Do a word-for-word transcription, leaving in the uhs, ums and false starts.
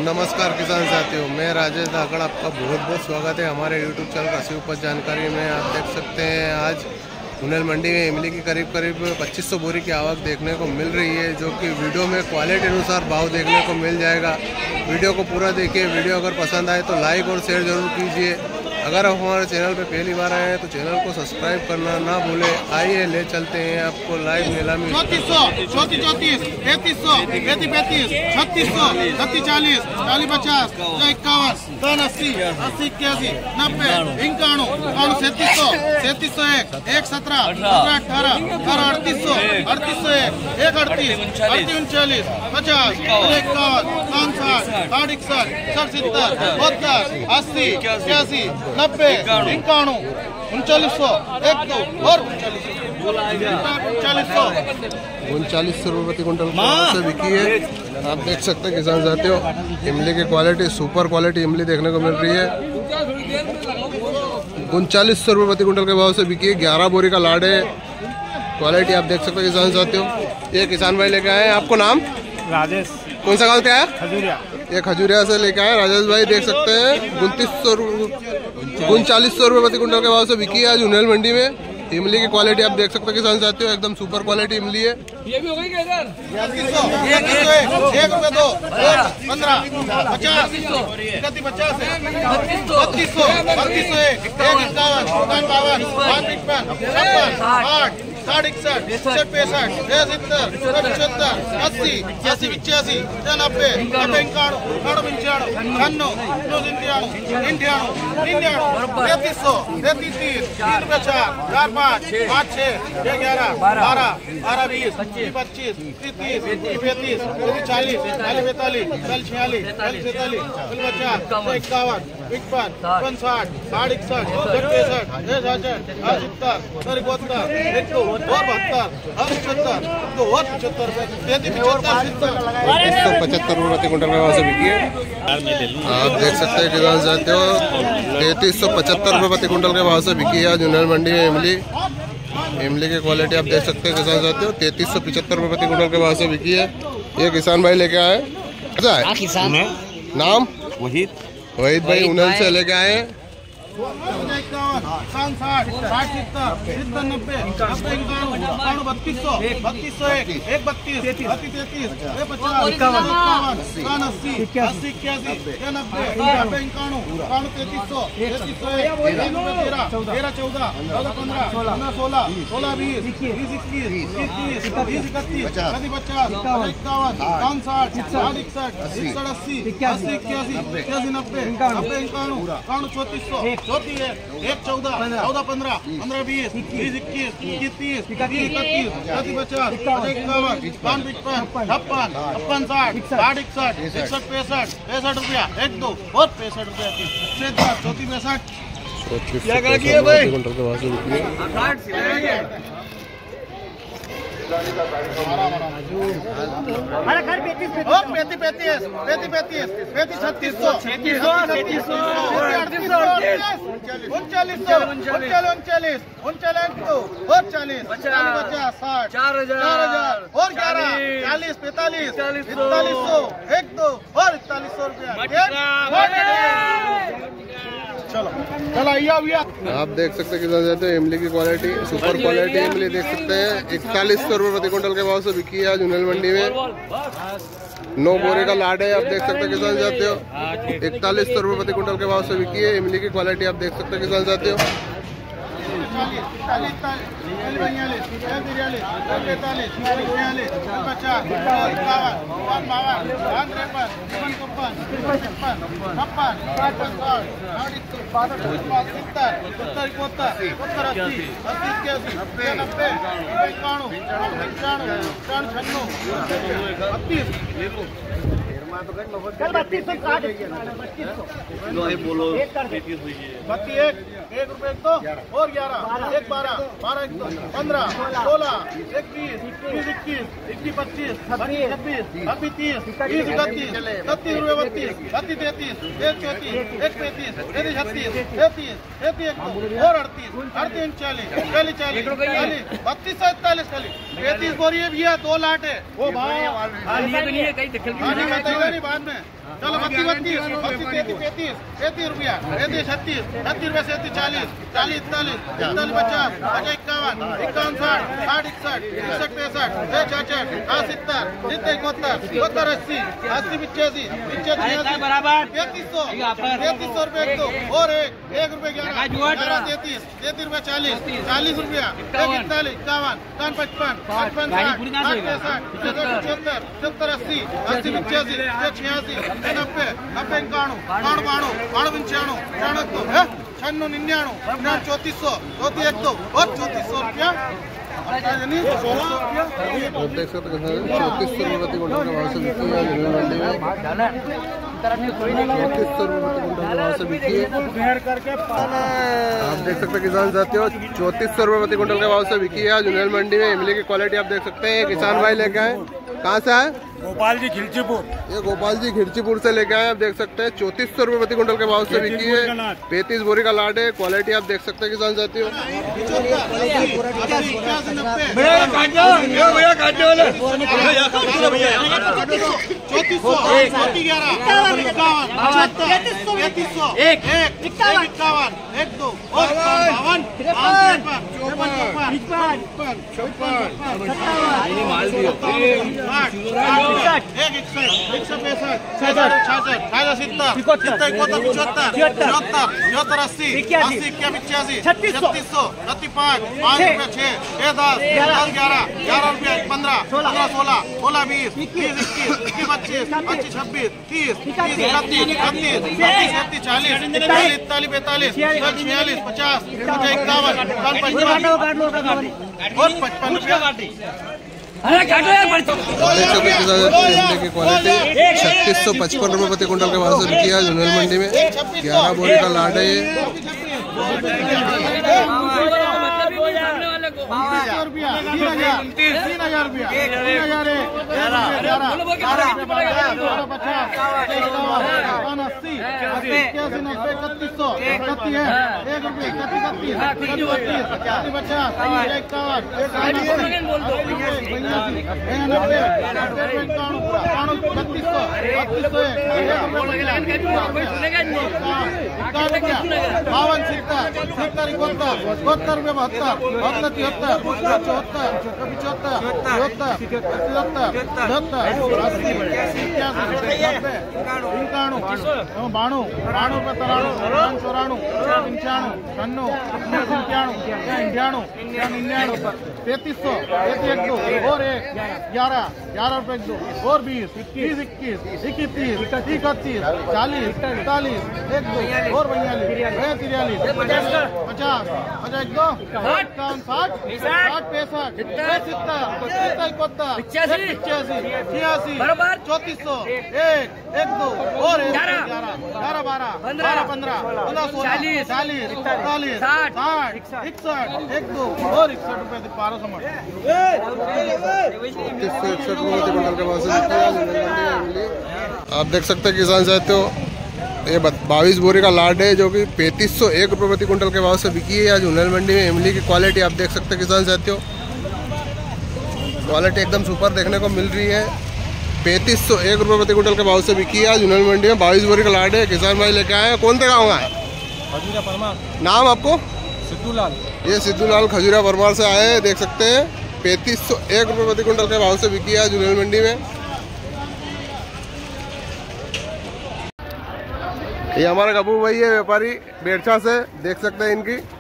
नमस्कार किसान साथियों, मैं राजेश धाकड़, आपका बहुत बहुत स्वागत है हमारे यूट्यूब चैनल कृषि उपज जानकारी में। आप देख सकते हैं आज हुनेल मंडी में इमली की करीब करीब पच्चीस सौ बोरी की आवक देखने को मिल रही है, जो कि वीडियो में क्वालिटी अनुसार भाव देखने को मिल जाएगा। वीडियो को पूरा देखिए। वीडियो अगर पसंद आए तो लाइक और शेयर जरूर कीजिए। अगर आप हमारे चैनल पे पहली बार आए हैं तो चैनल को सब्सक्राइब करना ना भूलें। आइए ले चलते हैं आपको लाइव नीलामी। चौंतीस सौ चौंतीस चौंतीस पैंतीस सौ पैंतीस पैंतीस छत्तीस सौ छत्तीस चालीस चालीस पचास इक्यावन तीन अस्सी अस्सी इक्यासी नब्बे इक्याणु इक्याणु सैंतीस सौ सैंतीस सौ एक एक सत्रह सत्रह अठारह अठारह अड़तीस सौ अड़तीस सौ एक एक अड़तीस अड़तीस उनचालीस पचास इक्यावन पाँच साठ साठ इकसठ साठ सत्तर बहत्तर अस्सी इक्यासी नब्बे इक्याणु उनचालीस सौ एक दो और उनचालीस सौ उनचालीस सौ रुपये प्रति क्विंटल से बिकी है। आप देख सकते हैं किसान साथियों, इमली की क्वालिटी सुपर क्वालिटी इमली देखने को मिल रही है। उनचालीस सौ रुपये प्रति क्विंटल के भाव से बिकी है। ग्यारह बोरी का लाड है। क्वालिटी आप देख सकते हैं किसान साथियों। ये किसान भाई लेके आए हैं। आपको नाम? राजेश। कौन सा गाँव से आया? खजूरिया। ये खजूरिया से लेके आए राजेश भाई। देख सकते हैं उनतीस सौ उनचालीस सौ रुपये प्रति क्विंटल के भाव से बिकी है आज हुनेल मंडी में। इमली की क्वालिटी आप देख सकते हैं किसान साथियों, एकदम सुपर क्वालिटी इमली है। ये भी हो गई क्या इधर? एक रुपये दो पंद्रह पचास इकतीस पचास बत्तीस सौ बत्तीस सौ एक इक्यावन बावन पाँच इक्यावन छप्पन आठ साठ इकसठ इकसठ पैंसठ सत्तर पचहत्तर अस्सी अस्सी पिचासी नब्बे नब्बे इक्याणु इक्याणु पंचाणु छन्नो इंठाणु इंठाणु निन्याणु तैतीस सौ तैतीस तीस तीन रुपये चार चार पाँच पाँच छः ग्यारह बारह बारह बीस पच्चीस तीस तीस पैंतीस चालीस चालीस पैंतालीस चालीस छियालीस चालीस सैंतालीस चालीस पचास इक्यावन इक्यावन पचपन साठ साठ इकसठ पैंसठ सत्तर सत्तर बहत्तर एक सौ और बहत्तर और पचहत्तर तो और पचहत्तर तैंतीस सौ पचहत्तर रुपये प्रति क्विंटल के भाव से बिकी है। आप देख सकते हैं किसान साथियों, तैंतीस सौ पचहत्तर रुपये प्रति क्विंटल के भाव से बिकी है आज हुनेल मंडी में इमली। इमली की क्वालिटी आप देख सकते हैं किसान साथियों, तैंतीस सौ पचहत्तर रुपये प्रति क्विंटल के भाव से बिकी है। ये किसान भाई लेके आए। अच्छा है किसान नाम? वहीद। वहीद भाई हुनेल से लेके आए। इक्यावन साठ साठ सत्तर सत्तर नब्बे नब्बे इक्यानवे इक्यानवे बत्तीस सौ बत्तीस सौ एक एक बत्तीस बत्तीस तैतीस पचास इक्यावन इक्यावन अस्सी अस्सी इक्यासी नब्बे नब्बे इक्यानवे इक्यानवे तैतीस सौ तैतीस सौ एक तेरह तेरह चौदह चौदह पंद्रह पंद्रह सोलह सोलह बीस बीस इक्कीस बीस तीस इकतीस इकतीस पचास इक्यावन पाँच साठ साठ इकसठ इकसठ अस्सी अस्सी इक्यासी इक्यासी नब्बे नब्बे इक्यानवे इक्यानवे चौंतीस सौ चौथी है एक चौदह चौदह पंद्रह पंद्रह बीस बीस इक्कीस इक्कीस तीस इकतीस इकतीस पचास इक्यावन पाँच पचपन छप्पन छप्पन साठ साठ इकसठ इकसठ पैंसठ पैंसठ रुपया एक दो और पैंसठ रुपया चौथी पैंसठ पैंतीस पैंतीस पैंतीस पैंतीस पैंतीस छत्तीस सौ छत्तीस सौ छत्तीस सौ उनचालीस सौ उनचालीस उनचालीस उनचालीस दो और चालीस पचास साठ चार हजार और ग्यारह चालीस पैंतालीस इकतालीस सौ एक दो और इकतालीस सौ रुपया। चलो चलो भैया आप देख सकते हैं किसान साथियों, इमली की क्वालिटी सुपर क्वालिटी इमली देख सकते हैं। इकतालीस सौ रुपये प्रति क्विंटल के भाव से बिकी है आज हुनेल मंडी में। नौ बोरे का लाड है। आप देख सकते हैं किसान साथियों, इकतालीस सौ रुपये प्रति क्विंटल के भाव से बिकी है। इमली की क्वालिटी आप देख सकते हैं किसान साथियों। कल बत्तीस सौ साठ बोलो बत्तीस एक एक रुपये एक दो और ग्यारह एक बारह बारह एक दो पंद्रह सोलह एक बीस बीस इक्कीस इक्कीस पच्चीस छब्बीस छब्बीस छब्बीस तीस तीस इकतीस इकतीस रुपये बत्तीस बत्तीस तैतीस एक चौंतीस एक पैंतीस तैतीस छत्तीस तैतीस तैतीस एक और अड़तीस अड़तीस उनचालीस चालीस चालीस चालीस बत्तीस सौ इकतालीस चालीस पैंतीस बोरी भैया दो लाट है वो भाव नहीं बाद में। चलो बत्तीस बत्तीस बत्तीस तैतीस पैंतीस तैतीस रुपया तैतीस छत्तीस छत्तीस रुपये सैंतीस चालीस चालीस इकतालीस इकतालीस पचास पचास इक्यावन इक्यावन साठ साठ इकसठ इकसठ पैंसठ छः छाछठ सात सत्तर सित्तर इकहत्तर इकहत्तर अस्सी अस्सी पिचासी पिचासी बराबर तैतीस सौ तैतीस सौ रुपये एक दो और एक एक रुपये ग्यारह तैतीस तैतीस रुपये चालीस चालीस रुपया एक इकतालीस इक्यावन इक्यावन पचपन पचपन साठ साठ पैंसठ पचहत्तर सत्तर अस्सी अस्सी पिचासी छियासी नब्बे नब्बे इक्याणु बाणु बाणु बाणु पंचाणु चाणक्य छन्नु निन्याणु निन्याणु चौंतीस सौ चौंतीस एक दो और चौंतीस सौ रुपया आप देख सकते हैं चौंतीस सौ रुपये प्रति क्विंटल के भाव से बिकी है झुनल मंडी में। चौंतीस सौ रुपये प्रति क्विंटल के भाव से बिकी है। आप देख सकते हैं किसान साथियों चौंतीस सौ रुपये प्रति क्विंटल के भाव से बिकी है झुनल मंडी में। इमली की क्वालिटी आप देख सकते हैं किसान भाई लेके आए, कहाँ से आए? गोपाल जी खिलचीपुर। ये गोपाल जी खिलचीपुर से लेके आए। आप देख सकते हैं चौंतीस सौ रुपये प्रति क्विंटल के भाव से बिकी है। पैंतीस बोरी का लाट है। क्वालिटी आप देख सकते हैं किसान साथियों। चौंतीस सौ ग्यारह इक्यावन तैंतीस सौ एक इक्यावन इक्यावन एक दो और बावन एक इकसठ इकसठ पैंसठ छाछठ छाछठ छाछठ सित्तर सित्तर इकहत्तर पिछहत्तर चौहत्तर चौहत्तर अस्सी अस्सी इक्या पिचासी छत्तीस सौ छत्तीस पाँच पाँच रुपया छः छः दस दस ग्यारह ग्यारह रुपया पंद्रह पंद्रह सोलह सोलह बीस बीस इक्कीस इक्कीस पच्चीस पच्चीस छब्बीस तीस तीस इकतीस इकतीस बत्तीस छत्तीस चालीस इकतालीस इकतालीस पैंतालीस छियालीस पचास पचास इक्यावन पचपन और पचपन रुपया की क्वालिटी छत्तीस सौ पचपन रुपये प्रति क्विंटल के भाव से बिकी है झुनल मंडी में। ग्यारह बोरी का लाट है ये। तीन हजार तीन हजार रुपया तीन हजार एक पचास अस्सी इक्यासी नब्बे इकतीस सौ इकतीस है एक रुपये इकतीस इकतीस बत्तीस पचास इक्यावन नब्बे बत्तीस सौ बत्तीस सौ बावन सितर सितर इकहत्तर इकहत्तर रुपये बहत्तर बहत्तर तिहत्तर चौहत्तर पिछहत्तर चौहत्तर तिहत्तर तिहत्तर अस्सी इक्यासी नब्बे इक्याणु बाणु बाणु रुपये तराणु चौराणु पंचाणु छन्नु पंचाणु इंडियाणु निन्याणु तैतीस सौ तैतीस एक दो और एक ग्यारह ग्यारह रुपये एक दो और बीस बीस इक्कीस इकतीस इकतीस चालीस इकतालीस एक दो और बयालीस तिरयालीस पचास पचास एक दो इक्यावन साठ साठ पैंसठ सत्तर सत्तर इकहत्तर पिचासी छियासी चौंतीस सौ एक एक दो और ग्यारह ग्यारह बारह बारह पंद्रह पंद्रह सोलह चालीस इकतालीस साठ इकसठ एक दो और इकसठ रुपये बारह सौ इकसठ रुपये के भाव से बिकी है। आप देख सकते हैं किसान साथियों ये बाईस बोरी का लाट है जो कि पैंतीस सौ एक रुपये प्रति क्विंटल के भाव से बिकी है आज झुनल मंडी में। इमली की क्वालिटी आप देख सकते हैं किसान साथियों। क्वालिटी एकदम सुपर देखने को मिल रही है। पैंतीस सौ एक रुपये प्रति क्विंटल के भाव से बिकी है झुनल मंडी में। बाईस बोरी का लाट है। किसान भाई लेके आए हैं। कौन से गाँव है? नाम आपको? सिद्धूलाल। ये सिद्धूलाल खजूरा परमार से आए हैं। देख सकते हैं पैंतीस सौ एक रुपये प्रति क्विंटल के भाव से बिकी है झुनल मंडी में। ये हमारा गबू भाई है व्यापारी बेरछा से, देख सकते हैं इनकी